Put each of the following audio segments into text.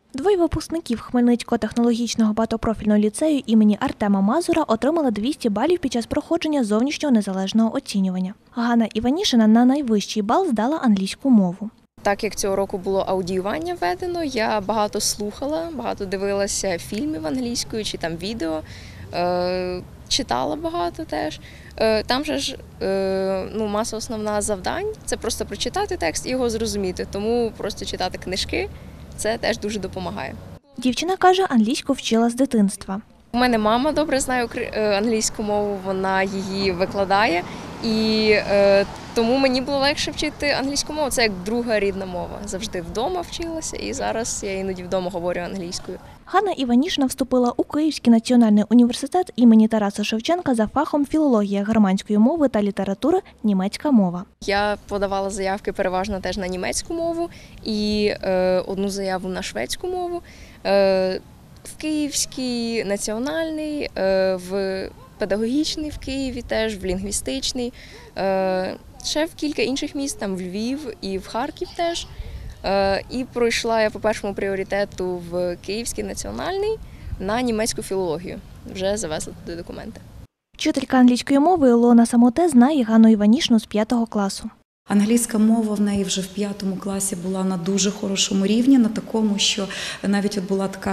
Двоє випускників Хмельницького технологічного багатопрофільного ліцею імені Артема Мазура отримали 200 балів під час проходження зовнішнього незалежного оцінювання. Ганна Іванішина на найвищий бал здала англійську мову. Так як цього року було аудіювання введено, я багато слухала, багато дивилася фільмів англійською чи там відео, читала багато теж. Там же ж маса основна завдань – це просто прочитати текст і його зрозуміти, тому просто читати книжки – це теж дуже допомагає. Дівчина каже, англійську вчила з дитинства. У мене мама добре знає англійську мову, вона її викладає, і тому мені було легше вчити англійську мову. Це як друга рідна мова. Завжди вдома вчилася, і зараз я іноді вдома говорю англійською. Ганна Іванішина вступила у Київський національний університет імені Тараса Шевченка за фахом філологія германської мови та літератури, німецька мова. Я подавала заявки переважно теж на німецьку мову і одну заяву на шведську мову. В Київський національний, в педагогічний в Києві теж, в лінгвістичний, ще в кілька інших міст, там в Львів і в Харків теж. І пройшла я по першому пріоритету в Київський національний на німецьку філологію. Вже завезла туди документи. Вчителька англійської мови Ілона Самоте знає Ганну Іванішину з 5 класу. Англійська мова в неї вже в 5 класі була на дуже хорошому рівні, на такому, що навіть от була така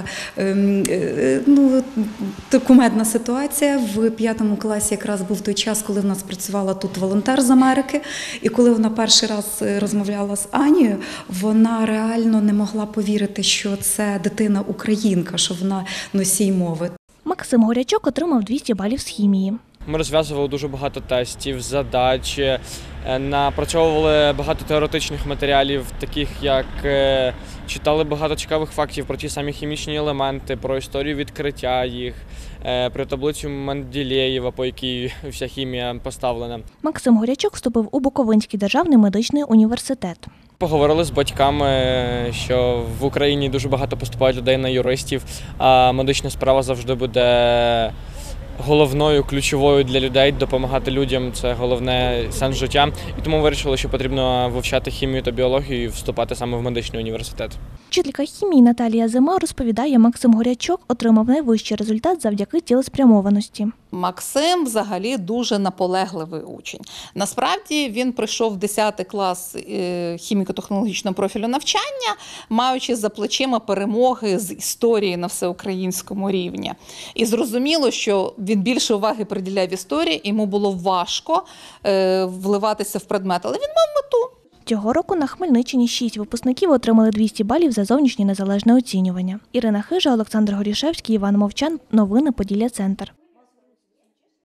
кумедна ситуація. В 5 класі якраз був той час, коли в нас працювала тут волонтер з Америки, і коли вона перший раз розмовляла з Анією, вона реально не могла повірити, що це дитина-українка, що вона носій мови. Максим Горячок отримав 200 балів з хімії. Ми розв'язували дуже багато тестів, задач, напрацьовували багато теоретичних матеріалів, таких як читали багато цікавих фактів про ті самі хімічні елементи, про історію відкриття їх, про таблицю Менделєєва, по якій вся хімія поставлена. Максим Горячок вступив у Буковинський державний медичний університет. Поговорили з батьками, що в Україні дуже багато поступають людей на юристів, а медична справа завжди буде головною, ключовою для людей, допомагати людям – це головне сенс життя. І тому вирішили, що потрібно вивчати хімію та біологію і вступати саме в медичний університет. Вчителька хімії Наталія Зима розповідає, Максим Горячок отримав найвищий результат завдяки цілеспрямованості. Максим взагалі дуже наполегливий учень. Насправді він прийшов в 10 клас хіміко-технологічного профілю навчання, маючи за плечима перемоги з історії на всеукраїнському рівні. І зрозуміло, що він більше уваги приділяв історії, йому було важко вливатися в предмет, але він мав мету. Цього року на Хмельниччині 6 випускників отримали 200 балів за зовнішнє незалежне оцінювання. Ірина Хижа, Олександр Горішевський, Іван Мовчан. Новини Поділля Центр.